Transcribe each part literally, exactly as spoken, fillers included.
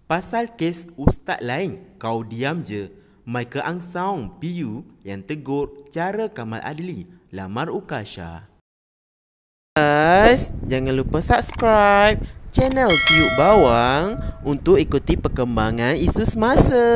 Pasal kes ustaz lain, kau diam je. Michael Ang Saung P U yang tegur cara Kamal Adli lamar Ukasha. Guys, jangan lupa subscribe channel Tiup Bawang untuk ikuti perkembangan isu semasa.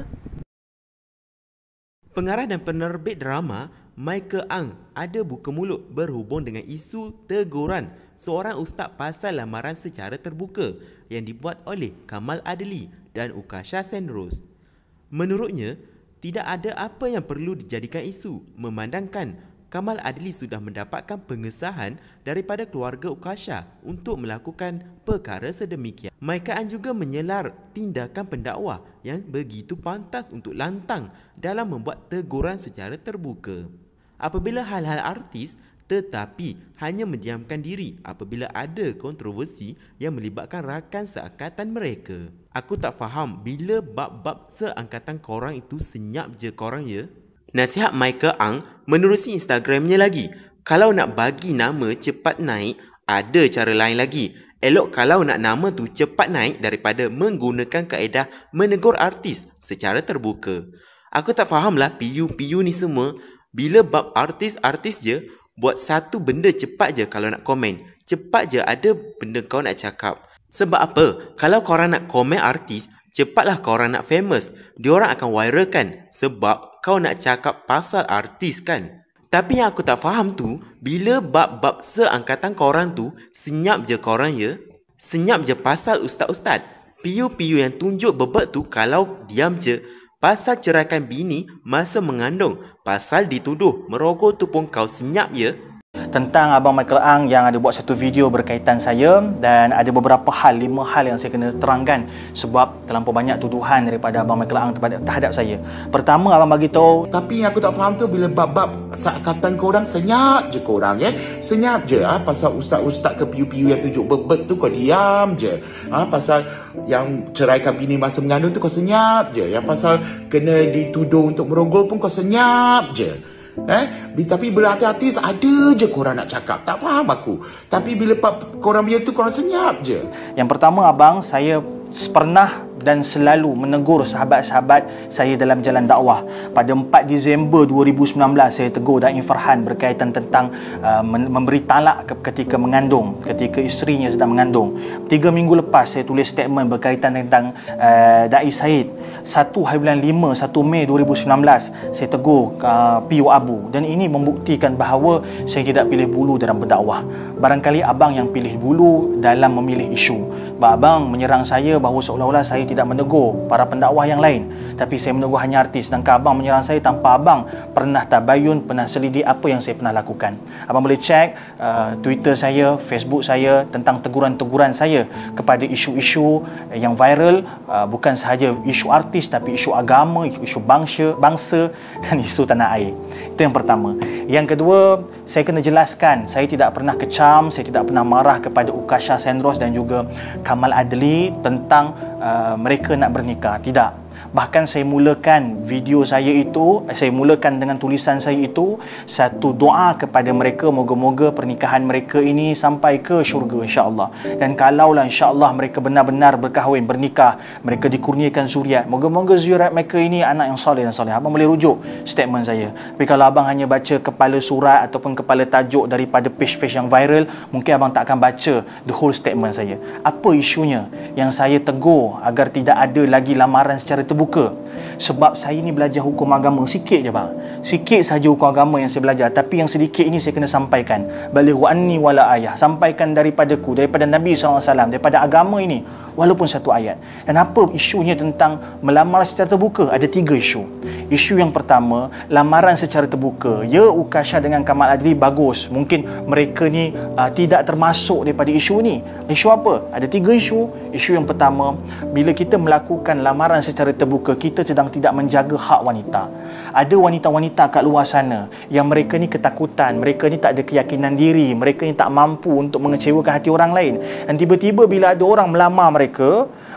Pengarah dan penerbit drama Michael Ang ada buka mulut berhubung dengan isu teguran seorang ustaz pasal lamaran secara terbuka yang dibuat oleh Kamal Adli dan Ukasha Senrose. Menurutnya, tidak ada apa yang perlu dijadikan isu memandangkan Kamal Adli sudah mendapatkan pengesahan daripada keluarga Ukasha untuk melakukan perkara sedemikian. Michael Ang juga menyelar tindakan pendakwa yang begitu pantas untuk lantang dalam membuat teguran secara terbuka. Apabila hal-hal artis tetapi hanya mendiamkan diri apabila ada kontroversi yang melibatkan rakan seangkatan mereka. Aku tak faham bila bab-bab seangkatan korang itu senyap je korang ya. Nasihat Michael Ang menerusi Instagramnya lagi. Kalau nak bagi nama cepat naik, ada cara lain lagi. Elok kalau nak nama tu cepat naik daripada menggunakan kaedah menegur artis secara terbuka. Aku tak fahamlah P U-P U ni semua. Bila bab artis-artis je, buat satu benda cepat je kalau nak komen. Cepat je ada benda kau nak cakap. Sebab apa? Kalau korang nak komen artis, cepatlah korang nak famous. Diorang akan viralkan sebab kau nak cakap pasal artis kan. Tapi yang aku tak faham tu, bila bab-bab seangkatan korang tu, senyap je korang ya. Senyap je pasal ustaz-ustaz. P U-P U yang tunjuk bebek tu kalau diam je. Pasal ceraikan bini masa mengandung. Pasal dituduh merogol tu pun kau senyap ya. Tentang Abang Michael Ang yang ada buat satu video berkaitan saya, dan ada beberapa hal, lima hal yang saya kena terangkan sebab terlampau banyak tuduhan daripada Abang Michael Ang terhadap saya. Pertama, Abang bagi tahu, tapi yang aku tak faham tu bila bab-bab seangkatan korang senyap je korang ya. Senyap je ha? Pasal ustaz-ustaz ke P U-P U yang tunjuk bebet tu kau diam je ha? Pasal yang ceraikan bini masa mengandung tu kau senyap je. Yang pasal kena dituduh untuk merogol pun kau senyap je. Eh, tapi bila artis ada je korang nak cakap. Tak faham aku. Tapi bila korang biar tu korang senyap je. Yang pertama, abang, saya pernah dan selalu menegur sahabat-sahabat saya dalam jalan dakwah. Pada empat Disember dua ribu sembilan belas saya tegur Daim Farhan berkaitan tentang uh, memberi talak ketika mengandung, ketika isterinya sedang mengandung. Tiga minggu lepas saya tulis statement berkaitan tentang uh, Dai Said. satu hari bulan lima, satu Mei dua ribu sembilan belas saya tegur uh, P U Abu, dan ini membuktikan bahawa saya tidak pilih bulu dalam berdakwah. Barangkali abang yang pilih bulu dalam memilih isu. Abang menyerang saya bahawa seolah-olah saya tidak menegur para pendakwah yang lain, tapi saya menegur hanya artis. Sedangkan abang menyerang saya tanpa abang pernah tabayun, pernah selidik apa yang saya pernah lakukan. Abang boleh cek uh, Twitter saya, Facebook saya tentang teguran-teguran saya kepada isu-isu yang viral, uh, bukan sahaja isu artis tapi isu agama, isu bangsa, bangsa dan isu tanah air. Itu yang pertama. Yang kedua, saya kena jelaskan, saya tidak pernah kecam, saya tidak pernah marah kepada Ukasha Senrose dan juga Kamal Adli tentang uh, mereka nak bernikah. Tidak. Bahkan saya mulakan video saya itu, saya mulakan dengan tulisan saya itu satu doa kepada mereka, moga-moga pernikahan mereka ini sampai ke syurga insya-Allah. Dan kalaulah insya-Allah mereka benar-benar berkahwin, bernikah, mereka dikurniakan zuriat, moga-moga zuriat mereka ini anak yang soleh dan soleh. Abang boleh rujuk statement saya. Tapi kalau abang hanya baca kepala surat ataupun kepala tajuk daripada page-page yang viral, mungkin abang tak akan baca the whole statement saya. Apa isunya yang saya tegur agar tidak ada lagi lamaran secara terbuka? Sebab saya ni belajar hukum agama sikit je bang. Sikit saja hukum agama yang saya belajar, tapi yang sedikit ini saya kena sampaikan. Balighu anni wala ayah. Sampaikan daripadaku, daripada Nabi sallallahu alaihi wasallam, daripada agama ini, walaupun satu ayat. Dan apa isunya tentang melamar secara terbuka? Ada tiga isu. Isu yang pertama, lamaran secara terbuka. Ya, Ukasha dengan Kamal Adli bagus. Mungkin mereka ni uh, tidak termasuk daripada isu ni. Isu apa? Ada tiga isu. Isu yang pertama, bila kita melakukan lamaran secara terbuka, kita sedang tidak menjaga hak wanita. Ada wanita-wanita kat luar sana yang mereka ni ketakutan, mereka ni tak ada keyakinan diri, mereka ni tak mampu untuk mengecewakan hati orang lain. Dan tiba-tiba bila ada orang melamar mereka,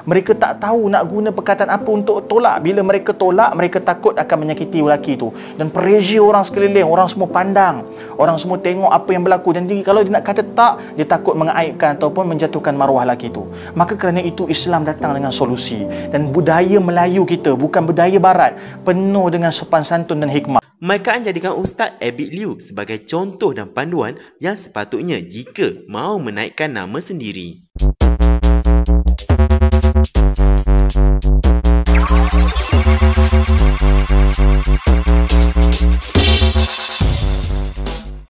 Mereka tak tahu nak guna perkataan apa untuk tolak. Bila mereka tolak, mereka takut akan menyakiti lelaki tu. Dan pressure orang sekeliling, orang semua pandang, orang semua tengok apa yang berlaku. Dan kalau dia nak kata tak, dia takut mengaibkan ataupun menjatuhkan maruah lelaki tu. Maka kerana itu Islam datang dengan solusi. Dan budaya Melayu kita, bukan budaya Barat, penuh dengan sopan santun dan hikmah. Michael Ang jadikan Ustaz Abid Liu sebagai contoh dan panduan yang sepatutnya jika mahu menaikkan nama sendiri.